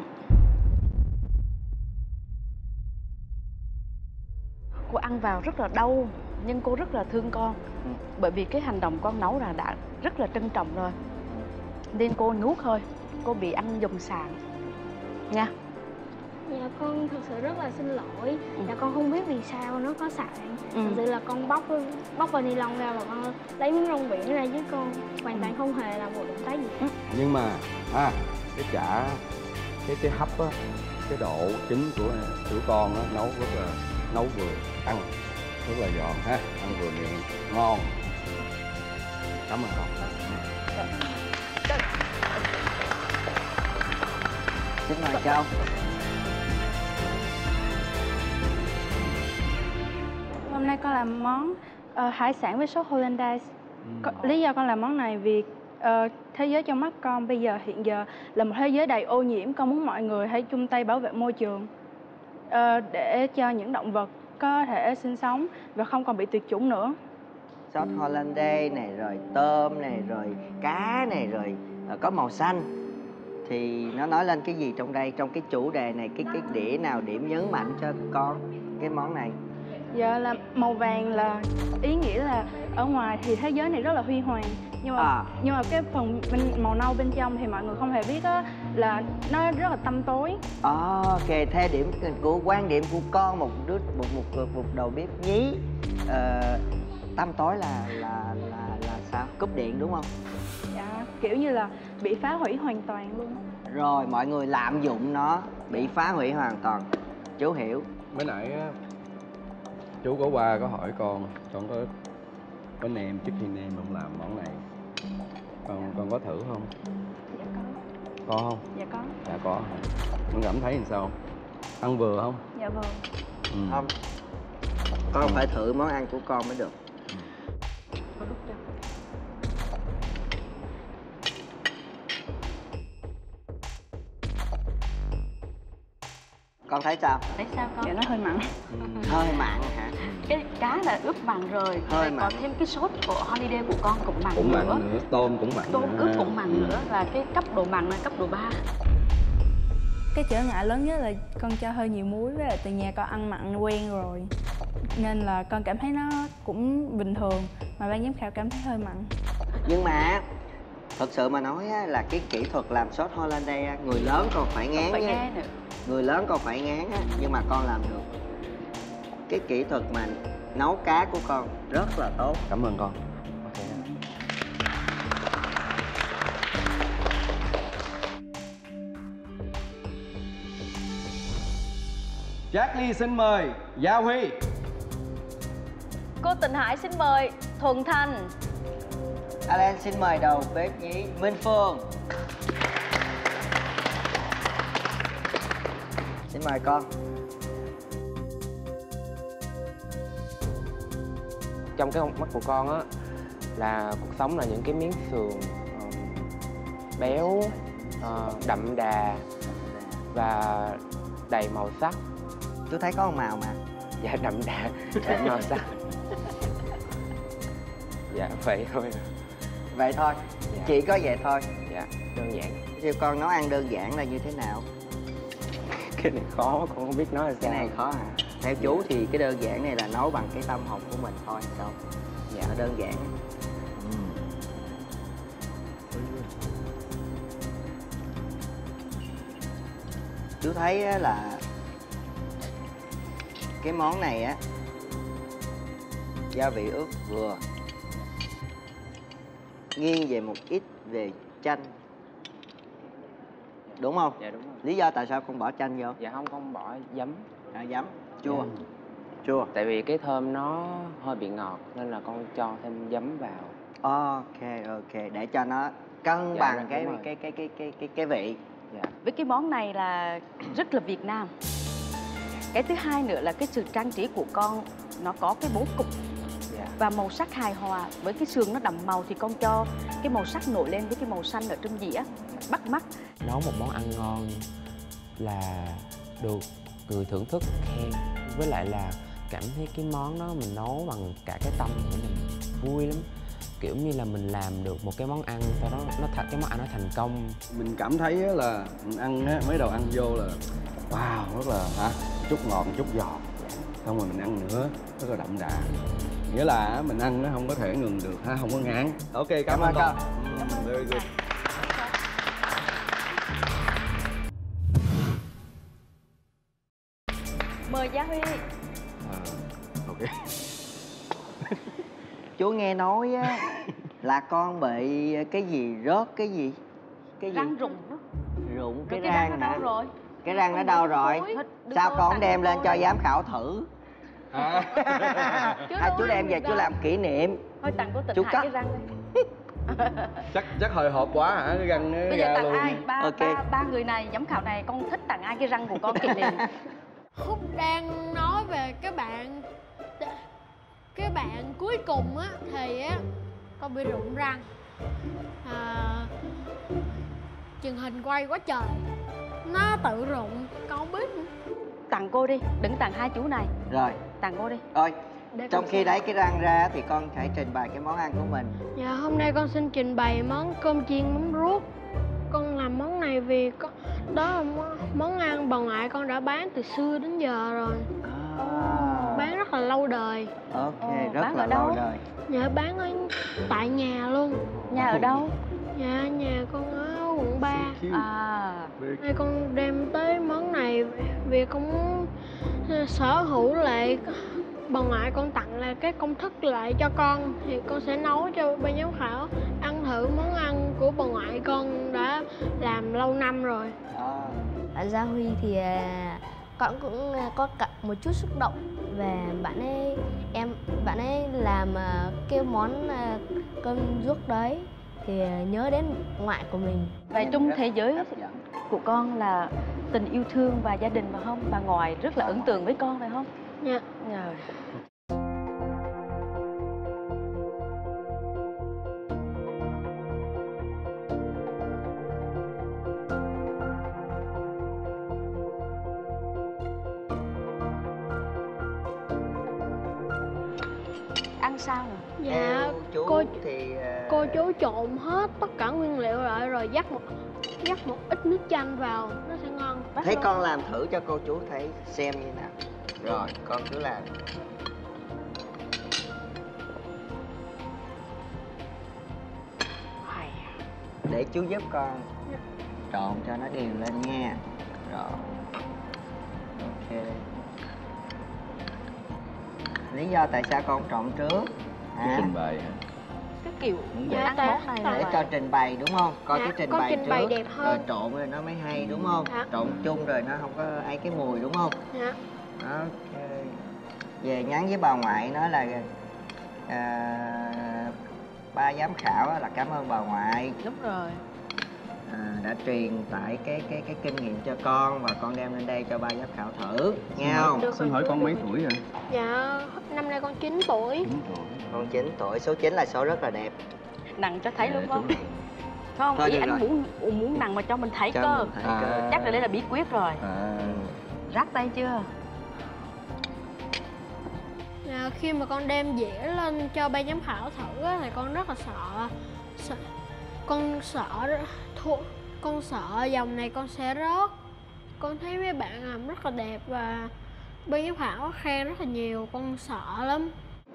Cô ăn vào rất là đau, nhưng cô rất là thương con. Ừ. Bởi vì cái hành động con nấu là đã rất là trân trọng rồi, nên cô nuốt thôi, cô bị ăn dùng sạn nha. Dạ con thật sự rất là xin lỗi. Ừ. Dạ con không biết vì sao nó có sạn. Ừ. Thật sự là con bóc bóc vào ni lông ra và con lấy miếng rong biển ra, chứ con hoàn toàn không hề làm một động tác gì hết. Nhưng mà à, cái chả, cái cái hấp á, cái độ chín của của con á nấu rất là, nấu vừa ăn rất là giòn ha, ăn vừa miệng ngon. Cảm ơn con. Xin mời Châu. Hôm nay con làm món ờ, hải sản với sốt hollandaise. Có- Lý do con làm món này vì ờ, thế giới trong mắt con bây giờ hiện giờ là một thế giới đầy ô nhiễm. Con muốn mọi người hãy chung tay bảo vệ môi trường ờ, để cho những động vật có thể sinh sống và không còn bị tuyệt chủng nữa. Sốt Hollandaise này, rồi tôm này, rồi cá này, rồi ờ, có màu xanh. Thì nó nói lên cái gì trong đây, trong cái chủ đề này, cái cái đĩa nào điểm nhấn mạnh cho con cái món này? Dạ là màu vàng là ý nghĩa là ở ngoài thì thế giới này rất là huy hoàng, nhưng mà À. nhưng mà cái phần bên màu nâu bên trong thì mọi người không hề biết đó là nó rất là tăm tối. Ok, theo điểm của quan điểm của con, một đứa một một một đầu bếp nhí, ờ, tăm tối là là là là sao? Cúp điện đúng không? Dạ kiểu như là bị phá hủy hoàn toàn luôn. Rồi mọi người lạm dụng nó, bị phá hủy hoàn toàn. Chú hiểu. Mới nãy á, chú có qua có hỏi con, con có có nem trước khi nem không làm món này, con con có thử không? Dạ có. Có không? Dạ có. Dạ có hả? Con cảm thấy làm sao? Ăn vừa không? Dạ vâng. Ừ. Không, con phải thử món ăn của con mới được. Con thấy sao? Thấy sao con? Dạ nó hơi mặn. Hơi mặn hả? Cái cá là ướp mặn rồi, Hơi rồi mặn. còn thêm cái sốt của holiday của con cũng mặn Cũng nữa. mặn nữa, tôm cũng mặn Tôm nữa ướp ha. cũng mặn Ừ. nữa, là cái cấp độ mặn là cấp độ ba. Cái trở ngại lớn nhất là con cho hơi nhiều muối, với lại từ nhà con ăn mặn quen rồi nên là con cảm thấy nó cũng bình thường, mà ban giám khảo cảm thấy hơi mặn. Nhưng mà thật sự mà nói á, là cái kỹ thuật làm sốt Hollandaise á, người lớn còn phải ngán Phải nha. nghe nữa. Người lớn còn phải ngán á, nhưng mà con làm được. Cái kỹ thuật mà nấu cá của con rất là tốt. Cảm ơn con. Charlie xin mời Gia Huy. Cô Tình Hải xin mời Thuận Thành. Alan xin mời đầu bếp nhí Minh Phương. Xin mời con. Trong cái mắt của con á là cuộc sống là những cái miếng sườn uh, béo, uh, đậm đà và đầy màu sắc. Chú thấy có một màu mà. Dạ đậm đà, đầy màu sắc. Dạ vậy thôi. Vậy thôi. Dạ. Chỉ có vậy thôi. Dạ đơn giản. Theo con nấu ăn đơn giản là như thế nào? Cái này khó, con không biết nói là sao. Cái này khó hả? Theo chú thì cái đơn giản này là nấu bằng cái tâm hồn của mình thôi, sao? Dạ nó đơn giản. Ừ. Chú thấy á là cái món này á gia vị ướp vừa, nghiêng về một ít về chanh, đúng không? Dạ đúng rồi. Lý do tại sao con bỏ chanh vô? Dạ không, con bỏ giấm. À, giấm chua. Dạ. Chua. Tại vì cái thơm nó hơi bị ngọt nên là con cho thêm giấm vào. Ok ok, để cho nó cân Dạ, bằng đúng cái, rồi. cái cái cái cái cái cái vị. Dạ. Với cái món này là rất là Việt Nam. Cái thứ hai nữa là cái sự trang trí của con nó có cái bố cục Dạ. và màu sắc hài hòa. Với cái sườn nó đậm màu thì con cho cái màu sắc nổi lên với cái màu xanh ở trong dĩa, bắt mắt. Nấu một món ăn ngon là được người thưởng thức khen, với lại là cảm thấy cái món đó mình nấu bằng cả cái tâm của mình, vui lắm. Kiểu như là mình làm được một cái món ăn, sau đó nó thật cái món ăn nó thành công. Mình cảm thấy á là mình ăn á, mấy đầu ăn vô là wow, rất là hả, chút ngọt chút giọt, xong rồi mình ăn nữa rất là đậm đà. Nghĩa là mình ăn nó không có thể ngừng được ha, không có ngán. Ok, cảm, Cảm ơn ơn con. con. Mm, very good. Mời Gia Huy. À, ok. Chú nghe nói á là con bị cái gì rớt cái gì? Cái gì? Răng rụng đó. Rụng cái, Rồi cái răng răng nó hả? đâu rồi? Cái răng nó đâu rồi? Hết, Sao cô con không tặng đem lên cô cho đi. giám khảo thử? À. Hay chú đem về chú làm kỷ niệm. Thôi tặng cô Tình Chú Hải cắt. cái răng đi. chắc chắc hồi hộp quá hả, cái răng nó Bây giờ ra tặng luôn. ai? Ba, Ok. ba, ba người này, giám khảo này, con thích tặng ai cái răng của con kỷ niệm? Khúc đang nói về cái bạn cái bạn cuối cùng á thì á con bị rụng răng, à, truyền hình quay quá trời nó tự rụng con không biết nữa. Tặng cô đi, đừng tặng hai chú này. Rồi, Tặng cô đi. thôi. Để Trong con khi xem. lấy cái răng ra thì con hãy trình bày cái món ăn của mình. Dạ hôm nay con xin trình bày món cơm chiên mắm ruốc. Con làm món này vì con đó là món, món ăn bà ngoại con đã bán từ xưa đến giờ rồi. À, Bán rất là lâu đời. ok, Ồ, rất bán là ở lâu đâu? đời. Dạ bán ở tại nhà luôn. Nhà ở đâu? Dạ nhà con ở quận ba. À, Đây con đem tới món này vì con muốn ờ, sở hữu lại bà ngoại con tặng là cái công thức lại cho con, thì con sẽ nấu cho ban giám khảo ăn thử món ăn của bà ngoại con đã làm lâu năm rồi. À. Bạn Gia Huy thì à, con cũng à, có cả một chút xúc động về bạn ấy, em bạn ấy làm à, cái món à, cơm ruốc đấy thì à, nhớ đến ngoại của mình. vậy trong thế giới Hấp dẫn. của con là tình yêu thương và gia đình phải không? Bà ngoại rất là ấn tượng với con phải không? Dạ. Rồi. Ăn sao nè? Dạ Theo chú cô thì ờ, cô chú trộn hết tất cả nguyên liệu lại rồi dắt một dắt một ít nước chanh vào nó sẽ ngon. thấy con làm thử cho cô chú thấy xem như nào. Rồi, con cứ làm. Để chú giúp con trộn cho nó đều lên nha. Rồi. Ok. Lý do tại sao con trộn trước? Chú Hả? trình bày hả? Cái kiểu Đúng Dạ, vậy. ăn tại- món này tại- Để là cho trình bày đúng không? Coi Dạ, cái trình con bày trình trước bày đẹp hơn. rồi trộn rồi nó mới hay đúng không? Dạ. Trộn chung rồi nó không có ấy cái mùi đúng không? Dạ. Ok. Về nhắn với bà ngoại nói là à, ba giám khảo là cảm ơn bà ngoại. Đúng rồi. À, đã truyền tải cái cái cái kinh nghiệm cho con và con đem lên đây cho ba giám khảo thử, nghe không? Xin hỏi con mấy tuổi rồi? Dạ, năm nay con chín tuổi. chín tuổi. Con chín tuổi, số chín là số rất là đẹp. Nặng cho thấy luôn không? Không, Thôi ý được anh rồi. muốn muốn nặng mà cho mình thấy Cho cơ. mình thấy cơ. Chắc là đây là bí quyết rồi. À. Rắc tay chưa? À, khi mà con đem dĩa lên cho ban giám khảo thử á, thì con rất là sợ, sợ con sợ thua, con sợ dòng này con sẽ rớt. Con thấy mấy bạn làm rất là đẹp và ban giám khảo khen rất là nhiều, con sợ lắm.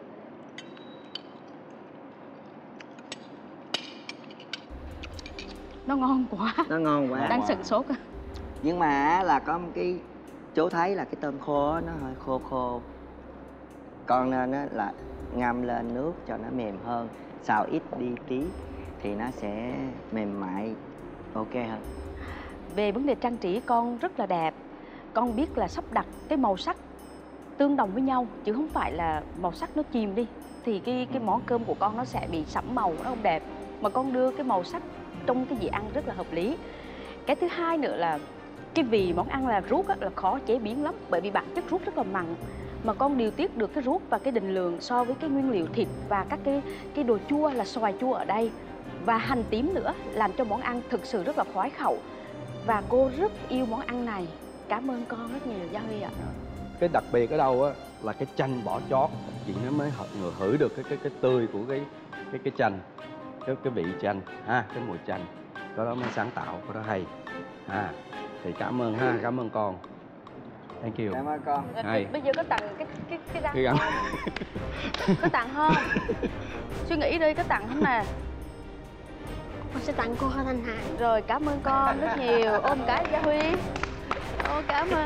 Nó ngon quá. Nó ngon quá. Đang sửng sốt. Nhưng mà là có một cái chú thấy là cái tôm khô nó hơi khô khô. Con nên á là ngâm lên nước cho nó mềm hơn, xào ít đi tí thì nó sẽ mềm mại ok hơn. Về vấn đề trang trí con rất là đẹp. Con biết là sắp đặt cái màu sắc tương đồng với nhau chứ không phải là màu sắc nó chìm đi thì cái cái món cơm của con nó sẽ bị sẫm màu, nó không đẹp. Mà con đưa cái màu sắc trong cái dĩa ăn rất là hợp lý. Cái thứ hai nữa là cái vị món ăn là ruốc á, là khó chế biến lắm bởi vì bản chất ruốc rất là mặn. Mà con điều tiết được cái ruốc và cái định lượng so với cái nguyên liệu thịt và các cái cái đồ chua là xoài chua ở đây và hành tím nữa làm cho món ăn thực sự rất là khoái khẩu. Và cô rất yêu món ăn này. Cảm ơn con rất nhiều Gia Huy ạ. Cái đặc biệt ở đâu á là cái chanh bỏ chót chị nó mới ngửi hửi được cái cái cái tươi của cái cái cái chanh, cái cái vị chanh ha, cái mùi chanh. Cái đó mới sáng tạo, cái đó hay. Ha. Thì cảm ơn ha, cảm ơn con. Thank you. Cảm ơn con. Hay. Bây giờ có tặng cái cái cái răng Cái răng. có tặng không? Suy nghĩ đi, có tặng không nè? Con sẽ tặng cô Hoa Thanh Hải. Rồi, cảm ơn con rất nhiều. Ôm cái Gia Huy. Ô, cảm ơn.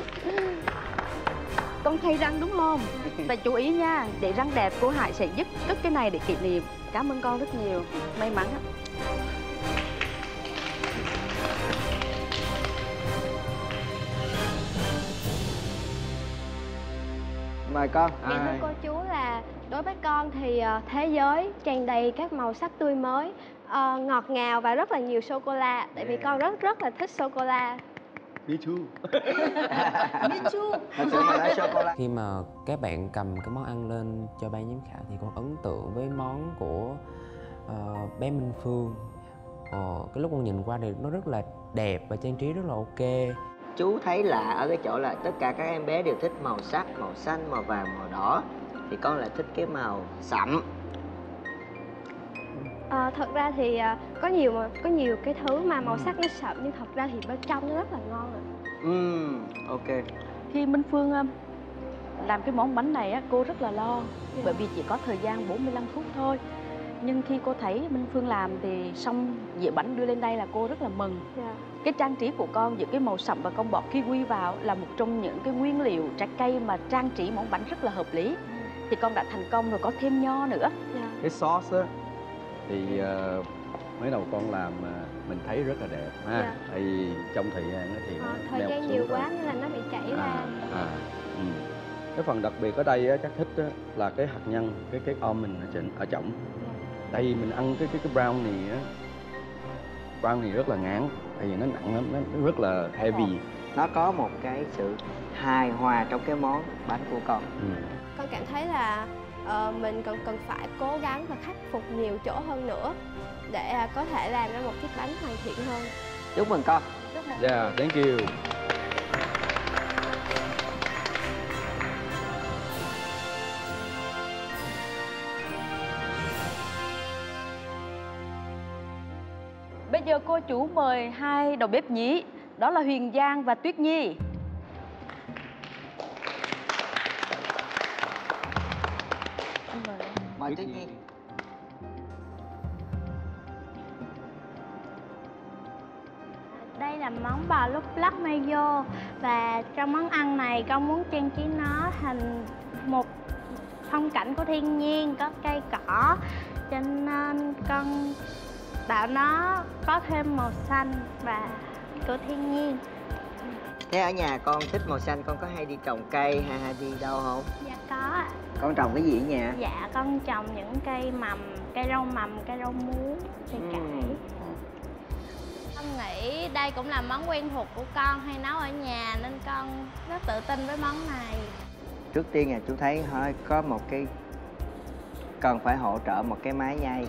Con thay răng đúng không? Và chú ý nha, để răng đẹp cô Hải sẽ giúp cất cái này để kỷ niệm. Cảm ơn con rất nhiều. May mắn á. Mời con. Dạ thưa cô chú là đối với con thì uh, thế giới tràn đầy các màu sắc tươi mới, uh, ngọt ngào và rất là nhiều sô cô la. Tại vì con rất rất là thích sô cô la. Me too. Me too. Khi mà các bạn cầm cái món ăn lên cho ban giám khảo thì con ấn tượng với món của uh, bé Minh Phương. Ờ, cái lúc con nhìn qua thì nó rất là đẹp và trang trí rất là ok. Chú thấy lạ ở cái chỗ là tất cả các em bé đều thích màu sắc, màu xanh, màu vàng, màu đỏ. Thì con lại thích cái màu sậm. À, thật ra thì uh, có nhiều mà có nhiều cái thứ mà màu sắc nó sậm nhưng thật ra thì bên trong nó rất là ngon rồi. Ừ, ok. Khi Minh Phương um, làm cái món bánh này á, cô rất là lo. Yeah. Bởi vì chỉ có thời gian bốn mươi lăm phút thôi. Nhưng khi cô thấy Minh Phương làm thì xong dĩa bánh đưa lên đây là cô rất là mừng. Yeah. Cái trang trí của con giữa cái màu sậm và con bỏ kiwi vào là một trong những cái nguyên liệu trái cây mà trang trí món bánh rất là hợp lý. Thì con đã thành công rồi, có thêm nho nữa. Yeah. Cái sauce á thì uh, mới đầu con làm uh, mình thấy rất là đẹp ha. Yeah. Tại vì trong thời gian á thì À, nó thời leo gian xuống nhiều rồi. quá nên là nó bị chảy À, ra. à, ừ. Cái phần đặc biệt ở đây á, chắc thích á, là cái hạt nhân, cái cái almond ở trên ở trọng. Tại vì mình ăn cái cái cái brownie á, brownie rất là ngán, tại vì nó nặng lắm, nó rất là heavy. Nó có một cái sự hài hòa trong cái món bánh của con. Ừ. Con cảm thấy là uh, mình cần cần phải cố gắng và khắc phục nhiều chỗ hơn nữa để uh, có thể làm ra một chiếc bánh hoàn thiện hơn. Chúc mừng con. Chúc mừng. Yeah, thank you. Bây giờ cô chú mời hai đầu bếp nhí, đó là Huyền Giang và Tuyết Nhi. Mời Tuyết Nhi. Đây là món bò lúc lắc mayo và trong món ăn này con muốn trang trí nó thành một phong cảnh của thiên nhiên, có cây cỏ cho nên con tạo nó có thêm màu xanh và của thiên nhiên. Thế ở nhà con thích màu xanh, con có hay đi trồng cây hay, hay đi đâu không? Dạ có ạ. Con trồng cái gì ở nhà? Dạ con trồng những cây mầm, cây rau mầm, cây rau muống, cây cải. Con nghĩ đây cũng là món quen thuộc của con hay nấu ở nhà nên con rất tự tin với món này. Trước tiên là chú thấy hơi có một cái cần phải hỗ trợ một cái máy nhai.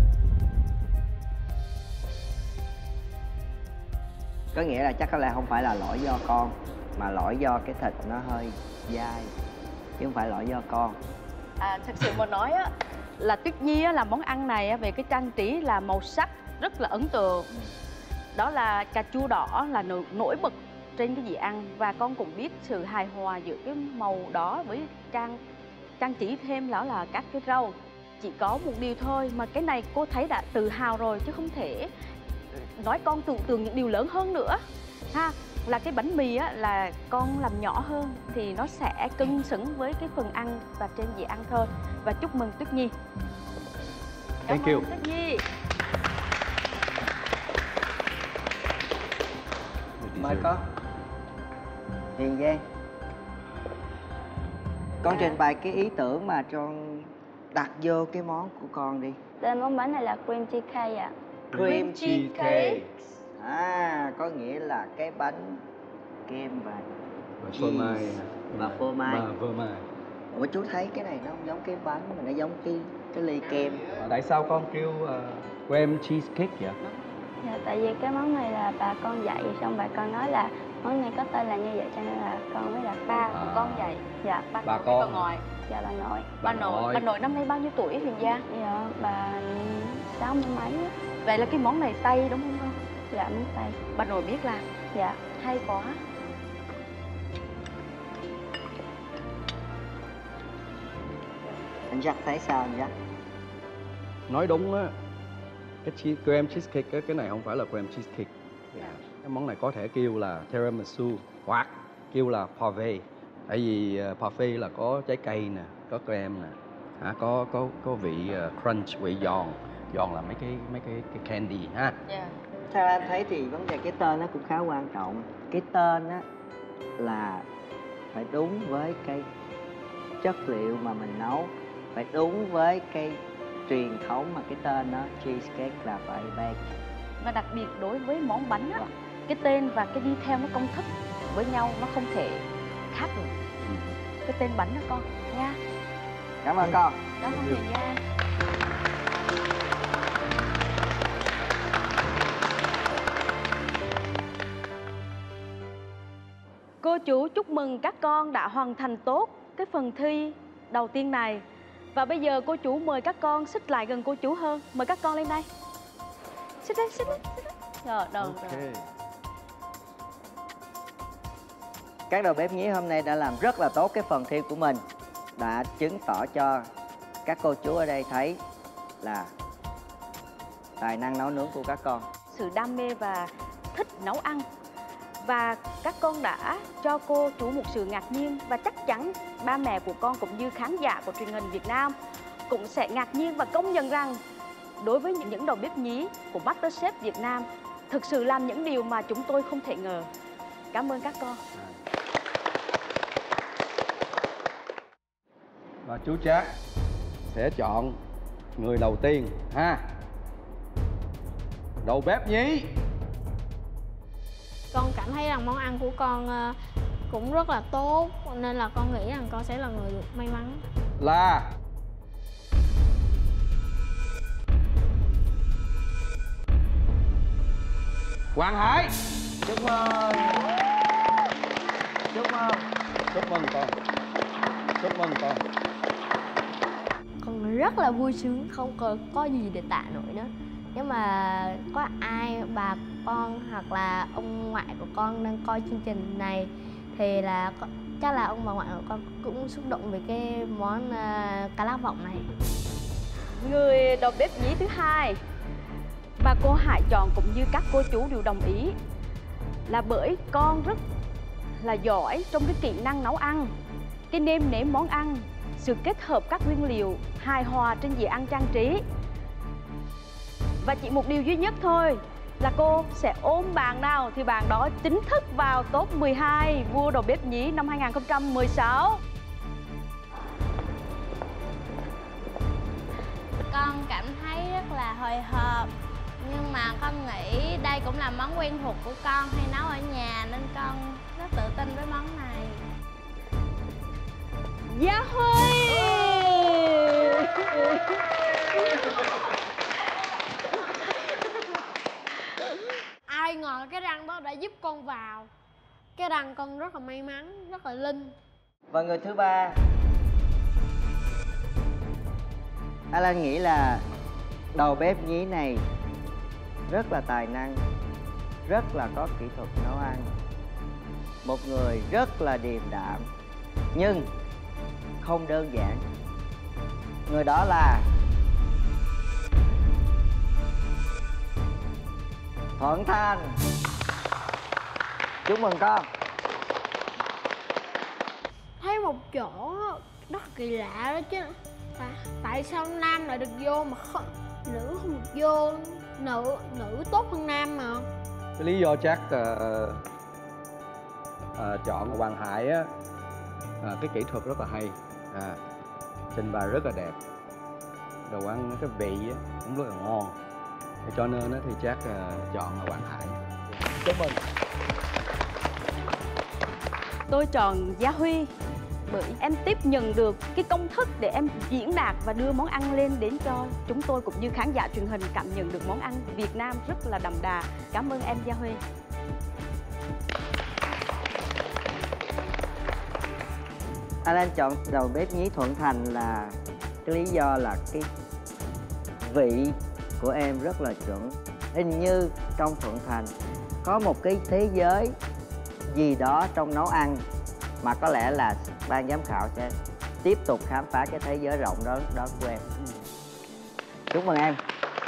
Có nghĩa là chắc có lẽ không phải là lỗi do con, mà lỗi do cái thịt nó hơi dai, chứ không phải lỗi do con. À, thật sự mà nói á, là Tuyết Nhi á, là món ăn này á, về cái trang trí là màu sắc rất là ấn tượng. Đó là cà chua đỏ là nổi, nổi bật trên cái dĩa ăn. Và con cũng biết sự hài hòa giữa cái màu đó với trang trang trí thêm đó là các cái rau. Chỉ có một điều thôi mà cái này cô thấy đã tự hào rồi, chứ không thể nói con tưởng tượng những điều lớn hơn nữa ha. Là cái bánh mì á, là con làm nhỏ hơn thì nó sẽ cân xứng với cái phần ăn và trên dĩa ăn thôi. Và chúc mừng Tuyết Nhi. Cảm Thank you. ơn Tuyết Nhi. Mời con. Hiền Giang, con trình bày cái ý tưởng mà con đặt vô cái món của con đi. Tên món bánh này là cream cheesecake ạ. Cream cheesecake. À, có nghĩa là cái bánh kem và phô mai và phô mai. Và phô mai. Ủa chú thấy cái này nó không giống cái bánh mà nó giống cái cái ly kem. À, tại sao con kêu uh, cream cheesecake vậy? Dạ, tại vì cái món này là bà con dạy, xong bà con nói là món này có tên là như vậy cho nên là con mới đặt. Ba của con vậy. Dạ. Ba, bà con, con. bà ngoại. Dạ bà nội. Bà, bà nội. Bà nội năm nay bao nhiêu tuổi Huyền Giang? Dạ bà sáu mươi mấy. Vậy là cái món này Tây đúng không con? Dạ món Tây. Bà nội biết làm. Dạ. Hay quá. Anh Jack thấy sao anh Jack? Nói đúng á, cái cheese, cream cheesecake cái, cái này không phải là cream cheesecake. Yeah. Cái món này có thể kêu là tiramisu hoặc kêu là parfait. Tại vì uh, parfait là có trái cây nè, có cream nè, hả, có có có vị uh, crunch, vị giòn, giòn là mấy cái mấy cái cái candy ha. Yeah. Theo anh thấy thì vấn đề cái tên nó cũng khá quan trọng. Cái tên á là phải đúng với cái chất liệu mà mình nấu, phải đúng với cái truyền thống mà cái tên nó cheesecake là phải bake. Và đặc biệt đối với món bánh á, cái tên và cái đi theo nó công thức với nhau nó không thể khác được. Ừ. Cái tên bánh đó con nha. Cảm ơn con. Cảm ơn Huyền Giang. Cô chú chúc mừng các con đã hoàn thành tốt cái phần thi đầu tiên này. Và bây giờ cô chú mời các con xích lại gần cô chú hơn. Mời các con lên đây. Xích đây, xích đây, xích đây. Rồi, rồi, okay. rồi. Các đầu bếp nhí hôm nay đã làm rất là tốt cái phần thi của mình. Đã chứng tỏ cho các cô chú ở đây thấy là tài năng nấu nướng của các con. Sự đam mê và thích nấu ăn. Và các con đã cho cô chú một sự ngạc nhiên. Và chắc chắn ba mẹ của con cũng như khán giả của truyền hình Việt Nam cũng sẽ ngạc nhiên và công nhận rằng đối với những, những đầu bếp nhí của MasterChef Việt Nam thực sự làm những điều mà chúng tôi không thể ngờ. Cảm ơn các con. Và chú Trác sẽ chọn người đầu tiên ha. Đầu bếp nhí. Con cảm thấy rằng món ăn của con cũng rất là tốt, nên là con nghĩ rằng con sẽ là người được may mắn. Là Hoàng Hải. Chúc mừng. Chúc mừng. Chúc mừng con. Chúc mừng con. Con rất là vui sướng, không có, có gì để tả nổi nữa. Nếu mà có ai, bà con hoặc là ông ngoại của con đang coi chương trình này thì là chắc là ông bà ngoại của con cũng xúc động về cái món uh, cá lóc vọng này. Người đầu bếp nhí thứ hai mà cô Hải chọn cũng như các cô chú đều đồng ý là bởi con rất là giỏi trong cái kỹ năng nấu ăn, cái nêm nếm món ăn, sự kết hợp các nguyên liệu hài hòa trên dĩa ăn trang trí. Và chỉ một điều duy nhất thôi là cô sẽ ôm bạn nào thì bạn đó chính thức vào top mười hai vua đầu bếp nhí năm hai nghìn không trăm mười sáu. Con cảm thấy rất là hồi hộp, nhưng mà con nghĩ đây cũng là món quen thuộc của con hay nấu ở nhà, nên con rất tự tin với món này. Gia Huy. Ai ngờ cái răng đó đã giúp con vào. Cái răng con rất là may mắn, rất là linh. Và người thứ ba, Alan nghĩ là đầu bếp nhí này rất là tài năng, rất là có kỹ thuật nấu ăn, một người rất là điềm đạm, nhưng không đơn giản. Người đó là Thuận Thành. Chúc mừng con. Thấy một chỗ rất kỳ lạ đó chứ. À, tại sao nam lại được vô mà không, nữ không được vô? Nữ nữ tốt hơn nam mà. Cái lý do chắc uh, uh, chọn Hoàng Hải á, uh, cái kỹ thuật rất là hay, à, trình bày rất là đẹp, đồ ăn cái vị á, cũng rất là ngon, cho nên á, thì chắc uh, chọn Hoàng Hải. Chúc mừng. Tôi chọn Gia Huy bởi em tiếp nhận được cái công thức để em diễn đạt và đưa món ăn lên đến cho chúng tôi cũng như khán giả truyền hình cảm nhận được món ăn Việt Nam rất là đậm đà. Cảm ơn em Gia Huy. Alan chọn đầu bếp nhí Thuận Thành là cái lý do là cái vị của em rất là chuẩn. Hình như trong Thuận Thành có một cái thế giới gì đó trong nấu ăn mà có lẽ là ban giám khảo sẽ tiếp tục khám phá cái thế giới rộng đó đó của em. Chúc mừng em.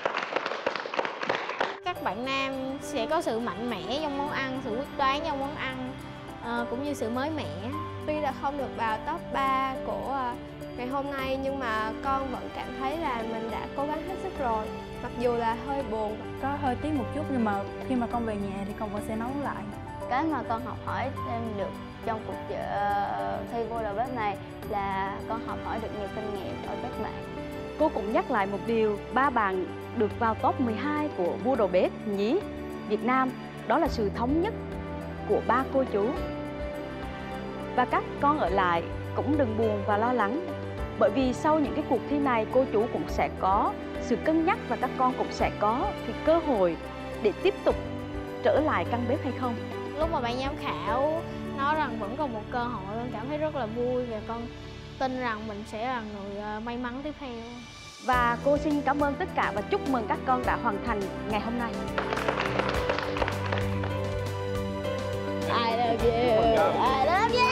Các bạn nam sẽ có sự mạnh mẽ trong món ăn, sự quyết đoán trong món ăn, à, cũng như sự mới mẻ. Tuy là không được vào top ba của ngày hôm nay, nhưng mà con vẫn cảm thấy là mình đã cố gắng hết sức rồi. Mặc dù là hơi buồn, có hơi tiếc một chút, nhưng mà khi mà con về nhà thì con vẫn sẽ nấu lại. Cái mà con học hỏi em được trong cuộc uh, thi vô đầu bếp này là con học hỏi được nhiều kinh nghiệm ở các bạn. Cô cũng nhắc lại một điều, ba bạn được vào top mười hai của vua đầu bếp nhí Việt Nam, đó là sự thống nhất của ba cô chú. Và các con ở lại cũng đừng buồn và lo lắng, bởi vì sau những cái cuộc thi này cô chú cũng sẽ có sự cân nhắc và các con cũng sẽ có cái cơ hội để tiếp tục trở lại căn bếp hay không. Lúc mà bạn giám khảo nói rằng vẫn còn một cơ hội, con cảm thấy rất là vui và con tin rằng mình sẽ là người may mắn tiếp theo. Và cô xin cảm ơn tất cả và chúc mừng các con đã hoàn thành ngày hôm nay. I love you. I love you.